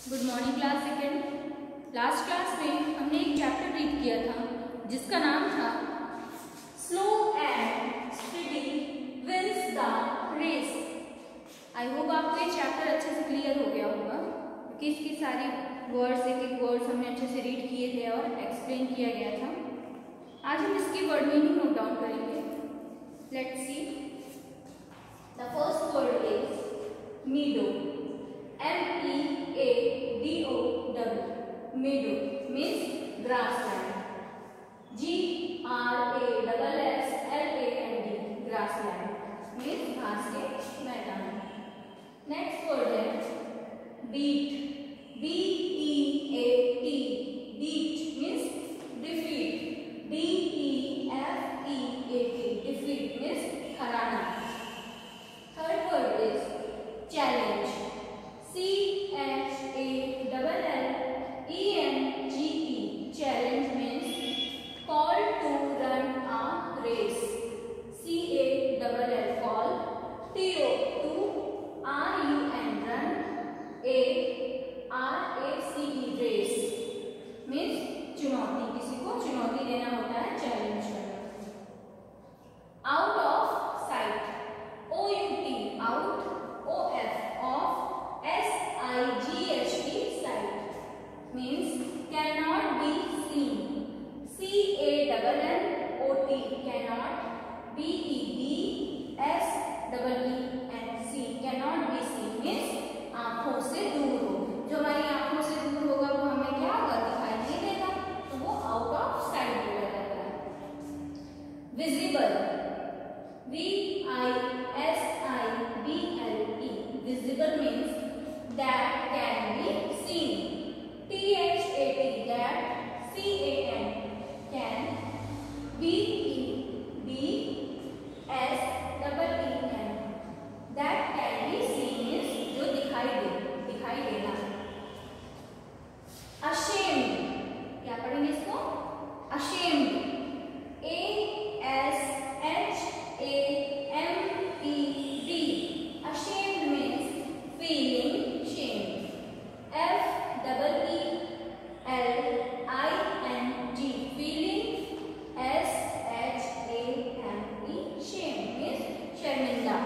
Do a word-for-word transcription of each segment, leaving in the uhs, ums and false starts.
Good morning class second. Last class में हमने एक चैप्टर रीड किया था जिसका नाम था slow and steady wins the race. I hope आपको ये चैप्टर अच्छे से क्लियर हो गया होगा क्योंकि इसकी सारी वर्ड्स एक एक वर्ड्स हमने अच्छे से रीड किए थे और एक्सप्लेन किया गया था। आज हम इसकी वर्ड मीनिंग नोट डाउन करेंगे। Let's see. The first word is meadow. M E A D O W meadow means grassland. G R A S S L A N D grassland means घास के मैदान। Next word है beat। B E A T beat means defeat। D E F E A T defeat means हराना। Third word is challenge। C H A L L E N G E challenge means call to run a race। C A L L call, T O to R U N run, A R A C E race means चुनौती, किसी को चुनौती देना होता है, challenge करना। out of sight। O U T out, O F off, S I G H T sight means cannot be seen। C A N N O T cannot, B E B S E E N C cannot be seen means आंखों से दूर हो। जो हमारी आंखों से दूर होगा वो हमें क्या होगा, दिखाई नहीं देगा, तो वो आउट ऑफ साइट बोला जाता है। Visible. V I S I B L E visible means that can be seen। T H A T that, C A N can, B E B S E E N that can be seen is जो दिखाई दे, दिखाई देना। ashamed, क्या पढ़ेंगे इसको, ashamed। A S H A M E D ashamed means feeling F double E L I N G feeling, S H A M E shame means शर्मिंदा।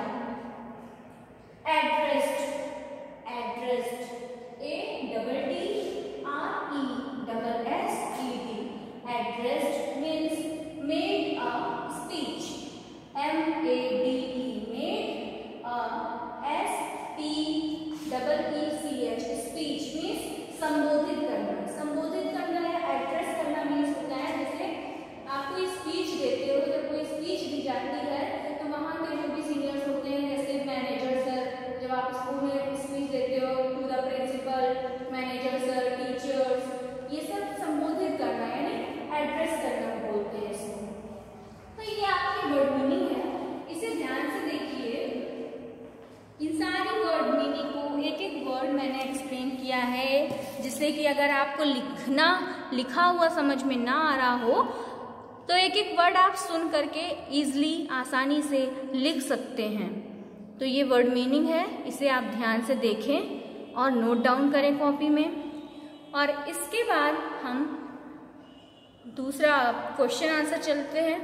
addressed, addressed A double D R E double S E D addressed means made a speech। M A D E made, a S P double E C H speech means संबोधित करना। संबोधित करना या address करना means होता है जैसे आप कोई स्पीच देते हो, जब कोई स्पीच दी जाती है तो वहाँ के जो भी सीनियर्स होते हैं जैसे मैनेजर सर, जब आप स्कूल में स्पीच देते हो to the principal, manager sir, teachers, ये सब संबोधित करना यानी एड्रेस करना बोलते हैं इसको। तो ये आपकी वर्ड मीनिंग है, इसे ध्यान से देखिए। इन सारी वर्ड मीनिंग को एक एक वर्ड मैंने एक्सप्लेन किया है जिससे कि अगर आपको लिखना लिखा हुआ समझ में ना आ रहा हो तो एक एक वर्ड आप सुन करके इजीली आसानी से लिख सकते हैं। तो ये वर्ड मीनिंग है, इसे आप ध्यान से देखें और नोट डाउन करें कॉपी में। और इसके बाद हम दूसरा क्वेश्चन आंसर चलते हैं।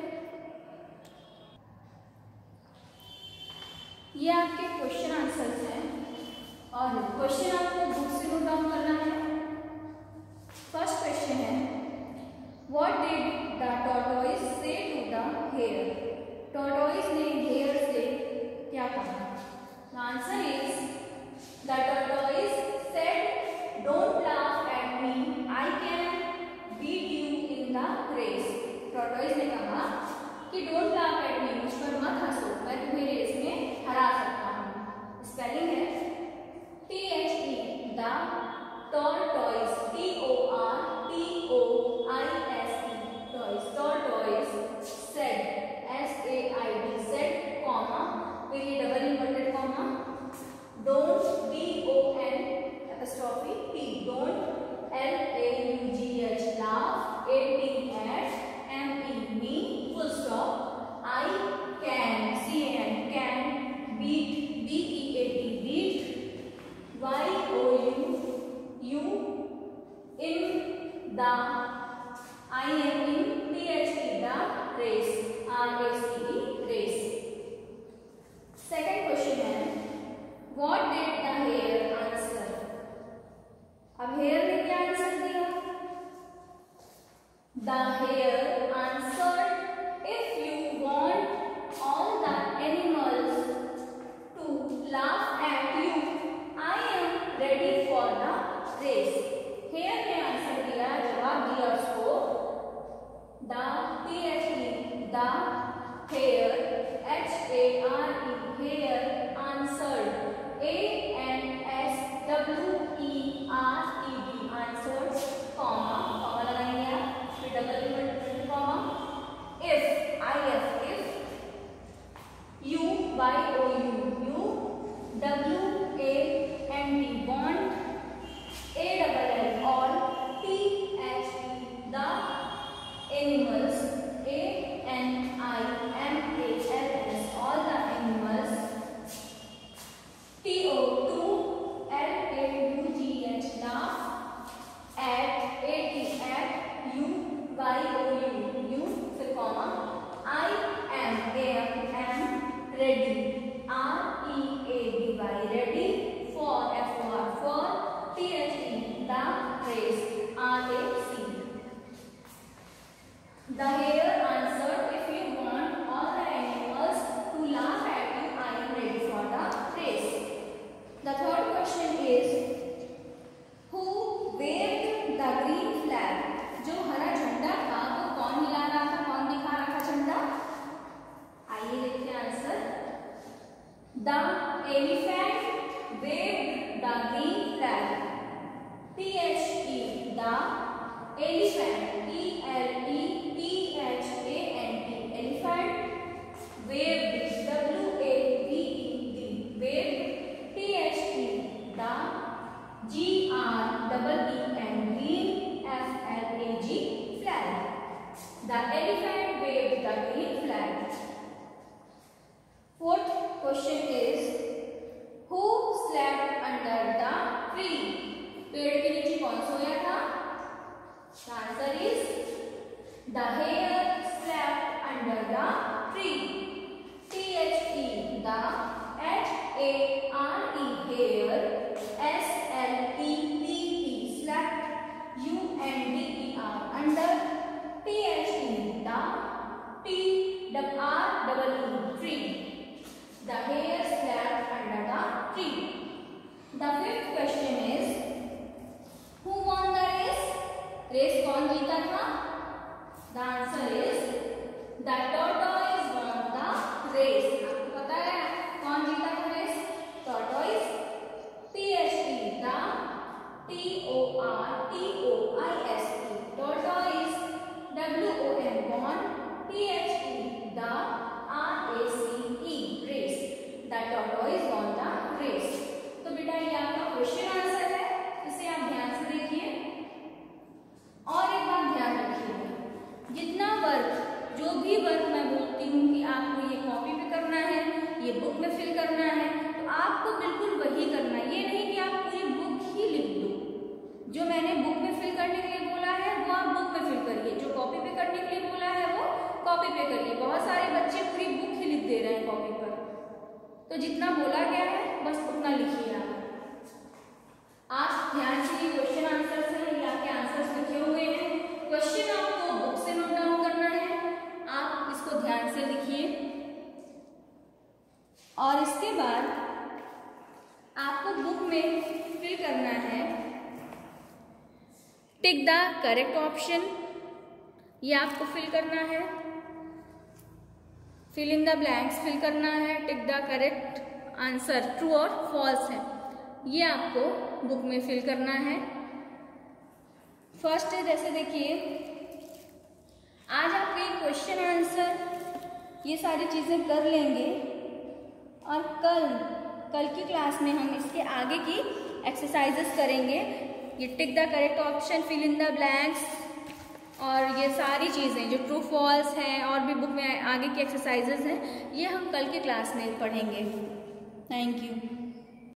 ये आपके क्वेश्चन आंसर्स हैं और क्वेश्चन आपको बुक से नोट डाउन करना है। फर्स्ट क्वेश्चन है what did the tortoise say to the hare. Tortoise ने हेयर से क्या कहा? The answer is the tortoise said don't laugh at me, I can beat you in the race. Tortoise ने कहा कि डोंट लाफ एट मी, मुझ पर मत हंसो, मैं तुम्हें रेस में हरा सकता हूँ। स्पेलिंग है T H E the tortoise, T O R T O I S E toys, tortoise said, S A I D said, comma फिर ये double inverted comma, don't D O N apostrophe T don't, L A U G H laugh, A T at, M E me full stop, I can, C A N can, beat, B E A T beat, Y O U the I N E T H E the race, R A C E race. Second question है what did the hare answer? अब hare ने क्या answer दिया? The hare answered, if you want all the animals to laugh at you, I am ready for the race. Hare ने answer दिया, जवाब दिया उसको, the T H E the hare H A R E hare answered, A N S W E R E D answered, comma comma लगाएंगे आप, फिर double inverted comma, if I F if U Y O U U W A N D want, A double L all, T H E the animals, A N I M A L S all the animals, T O two L A U G H laugh, at A T at U Y O U U फिर कॉमा, I am A M am ready, R E A D Y ready, for F O R for, T H E the race, R A C. The hare answered, if you want all the animals to laugh at you, I am ready for the race. The third question is who waved the green flag? जो हरा झंडा था वो कौन हिला रहा था, कौन दिखा रहा था झंडा? आइए देखते हैं answer. The elephant waved the green flag. T H E the elephant, E L E T H A N T elephant, waved W A V E D waved, T H E the G R double E N green F L A G flag. The elephant waved the green flag. Fourth question is who slept under the tree? पेड़ के नीचे कौन सोया था? The answer is the hare slept under the tree. T H E the H A R E hare, S L E P T slept, U N D E R under, T H E the T W R double E tree. The hare slept under the tree. The fifth question is who won the race? Race कौन जीता था? The answer is the tortoise won the race. आपको पता है कौन जीता था रेस? Tortoise. T H E the T O R T O I S E tortoise, W O N won, T H E the R A C E race. The tortoise won the race. तो बेटा ये आपका question answer है, इसे आप ध्यान से देखिए और एक बात ध्यान रखिएगा, जितना वर्क जो भी वर्क मैं बोलती हूँ कि आपको ये कॉपी पे करना है, ये बुक में फिल करना है, तो आपको बिल्कुल वही करना है। ये नहीं कि आप पूरी बुक ही लिख दो। जो मैंने बुक में फिल करने के लिए बोला है वो आप बुक में फिल करिए, जो कॉपी पे करने के लिए बोला है वो कॉपी पे करिए। बहुत सारे बच्चे पूरी बुक ही लिख दे रहे हैं कॉपी पर, तो जितना बोला गया है बस उतना लिखिए आप। आप ध्यान से ये क्वेश्चन आंसर्स हैं, ये आपके आंसर्स लिखे हुए हैं। क्वेश्चन आपको बुक से नोट डाउन करना है, आप इसको ध्यान से लिखिए और इसके बाद आपको बुक में फिल करना है टिक द करेक्ट ऑप्शन, ये आपको फिल करना है। Fill in the blanks fill करना है, tick the correct answer true और फॉल्स है, ये आपको बुक में फिल करना है। फर्स्ट है, जैसे देखिए आज आप ये क्वेश्चन आंसर ये सारी चीज़ें कर लेंगे और कल कल की क्लास में हम इसके आगे की एक्सरसाइजेस करेंगे। ये tick the correct option, fill in the blanks और ये सारी चीज़ें जो ट्रू फॉल्स हैं और भी बुक में आगे की एक्सरसाइजेस हैं, ये हम कल की क्लास में पढ़ेंगे। Thank you.